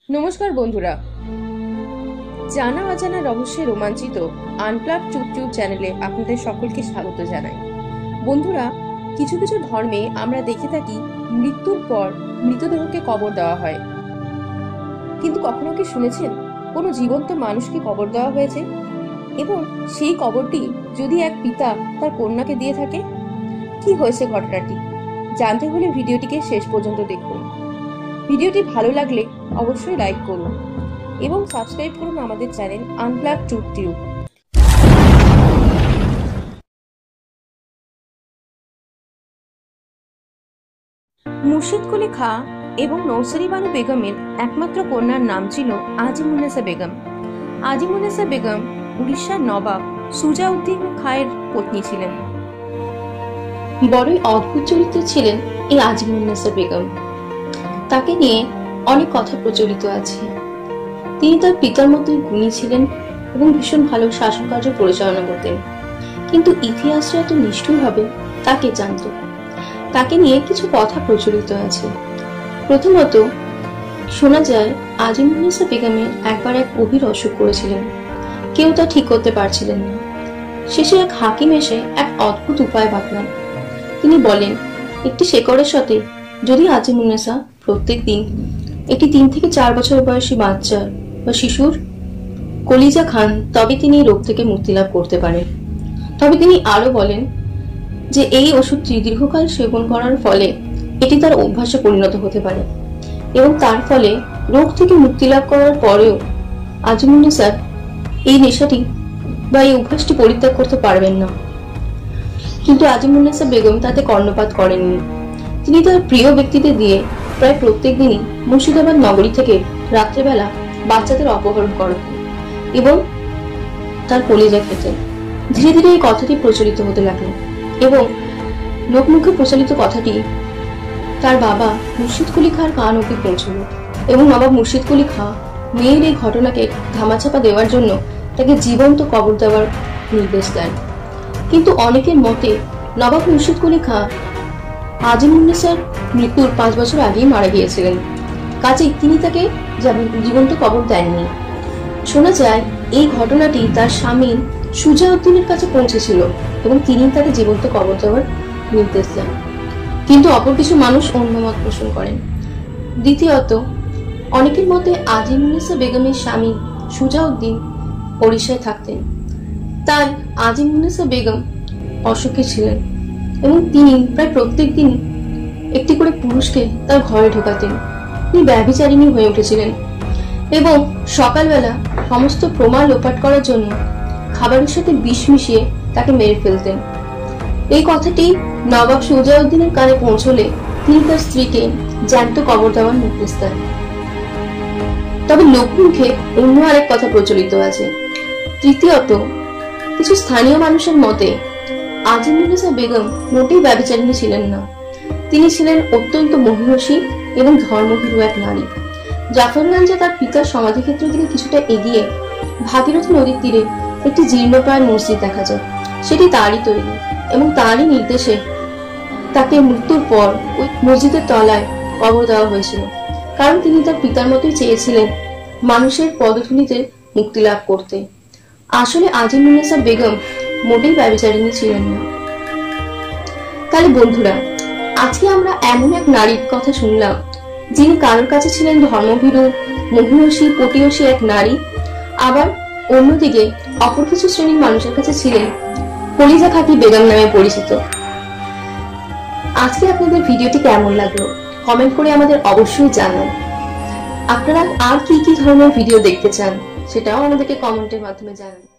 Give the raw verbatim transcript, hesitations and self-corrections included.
নমস্কার বন্ধুরা, জানা অজানা রহস্যে রোমাঞ্চিত আনপ্লাগ ইউটিউব চ্যানেলে আপনাদের সকলকে স্বাগত জানাই। বন্ধুরা, কিছু কিছু ধর্মে আমরা দেখে থাকি মৃত্যুর পর মৃতদেহকে কবর দেওয়া হয়, কিন্তু কখনো কি শুনেছেন কোনো জীবন্ত মানুষকে কবর দেওয়া হয়েছে এবং সেই কবরটি যদি এক পিতা তার কন্যাকে দিয়ে থাকে? কি হয়েছে ঘটনাটি জানতে হলে ভিডিওটিকে শেষ পর্যন্ত দেখুন। ভিডিওটি ভালো লাগলে অবশ্যই লাইক করুন এবং সাবস্ক্রাইব করুন আমাদের channel unplug YouTube. Murshid Quli Khan এবং নৌসারি বানু বেগমের একমাত্র কন্যার নাম ছিল আজিমুন্নেসা বেগম। আজিমুন্নেসা বেগম উড়িষ্যার নবাব সুজাউদ্দিন খাঁয়ের পত্নী ছিলেন। বড়ই অদ্ভুত চরিত্র ছিলেন এই আজিমুন্নেসা বেগম। তাকে নিয়ে অনেক কথা প্রচলিত আছে। তিনি তার পিতার মতোই গুণী ছিলেন এবং ভীষণ ভালো শাসন কার্য পরিচালনা করতেন, কিন্তু ইতিহাসটা এত নিষ্ঠুর হবে তাকে জানত। তাকে নিয়ে কিছু কথা প্রচলিত আছে। প্রথমত শোনা যায় আজিমুন্নেসা বেগমের একবার এক গভীর অসুখ করেছিলেন, কেউ তা ঠিক করতে পারছিলেন না। শেষে এক হাকিম এসে এক অদ্ভুত উপায় বাতলান। তিনি বলেন, একটি শেকড়ের সাথে যদি আজিমুন্নেসা প্রত্যেক দিন একটি তিন থেকে চার বছর বয়সী বাচ্চা বা শিশুর কলিজা খান, তবে তিনি এই রোগ থেকে মুক্তি লাভ করতে পারেন। তবে তিনি আরো বলেন যে এই ওষুধটি দীর্ঘকাল সেবন করার ফলে এটি তার অভ্যাসে পরিণত হতে পারে এবং তার ফলে রোগ থেকে মুক্তি লাভ করার পরেও আজিমুন্নেসার এই নেশাটি বা এই অভ্যাসটি পরিত্যাগ করতে পারবেন না। কিন্তু আজিমুন্নেসা বেগম তাতে কর্ণপাত করেননি। তিনি তার প্রিয় ব্যক্তিদের দিয়ে প্রায় প্রত্যেক দিনই মুর্শিদাবাদ নগরী থেকে রাত্রেবেলা বাচ্চাদের অপহরণ করাতেন এবং তার কলিজা খেতেন। ধীরে ধীরে এই কথাটি প্রচলিত হতে লাগলো এবং লোকমুখে প্রচলিত কথাটি তার বাবা মুর্শিদ কুলি খাঁর কান অবধি পৌঁছল এবং নবাব মুর্শিদ কুলি খাঁ মেয়ের এই ঘটনাকে ধামাচাপা দেওয়ার জন্য তাকে জীবন্ত কবর দেওয়ার নির্দেশ দেন। কিন্তু অনেকের মতে নবাব মুর্শিদ কুলি খাঁ আজিমুন্নেসার মৃত্যুর পাঁচ বছর আগেই মারা গিয়েছিলেন, কাজেই তিনি তাকে জীবন্ত কবর দেননি। শোনা যায় এই ঘটনাটি তার স্বামী সুজাউদ্দিনের কাছে পৌঁছেছিল এবং তিনি তাকে জীবন্ত কবর দেওয়ার নির্দেশ দেন, কিন্তু অপর কিছু মানুষ অন্য মত পোষণ করেন। দ্বিতীয়ত, অনেকের মতে আজিমুন্নেসা বেগমের স্বামী সুজাউদ্দিন ওড়িশায় থাকতেন, তাই আজিমুন্নেসা বেগম অসুখী ছিলেন এবং তিনি প্রায় প্রত্যেক দিন একটি করে পুরুষকে তার ঘরে ঢোকাতেন। তিনি ব্যভিচারিণী হয়ে উঠেছিলেন এবং সকালবেলা সমস্ত প্রমাণ লোপাট করার জন্য খাবারের সাথে বিষ মিশিয়ে তাকে মেরে ফেলতেন। এই কথাটি নবাব সুজাউদ্দিনের কানে পৌঁছলে তিনি তার স্ত্রীকে জ্যান্ত কবর দেওয়ার নির্দেশ দেন। তবে লোকমুখে অন্য আরেক কথা প্রচলিত আছে। তৃতীয়ত, কিছু স্থানীয় মানুষের মতে আজিমুন্নেসা বেগম মোটেই ব্যভিচারিণী ছিলেন না। তিনি ছিলেন অত্যন্ত মহিষী এবং ধর্মভীরু এক নারী। জাফরগঞ্জে তার পিতার সমাধিক্ষেত্রের দিকে কিছুটা এগিয়ে ভাগীরথী নদীর তীরে একটি জীর্ণপ্রায় মসজিদ দেখা যায়। সেটি তারই তৈরি এবং তারই নির্দেশে তাকে মৃত্যুর পর ওই মসজিদের তলায় কবর দেওয়া হয়েছিল, কারণ তিনি তার পিতার মতোই চেয়েছিলেন মানুষের পদধূলিতে মুক্তি লাভ করতে। আসলে আজিমুন্নেসা বেগম মোটেই ব্যভিচারিণী ছিলেন না। তাহলে বন্ধুরা, আজকে আমরা এমন এক নারীর কথা শুনলাম যিনি কারোর কাছে ছিলেন ধর্মভীরু, মহিষী, পটিয়সী এক নারী, আবার অন্যদিকে অপর কিছু শ্রেণীর মানুষের কাছে ছিলেন কলিজা খাঁটি বেগম নামে পরিচিত। আজকে আপনাদের ভিডিওটি কেমন লাগলো কমেন্ট করে আমাদের অবশ্যই জানান। আপনারা আর কি কি ধরনের ভিডিও দেখতে চান সেটাও আমাদেরকে কমেন্টের মাধ্যমে জানান।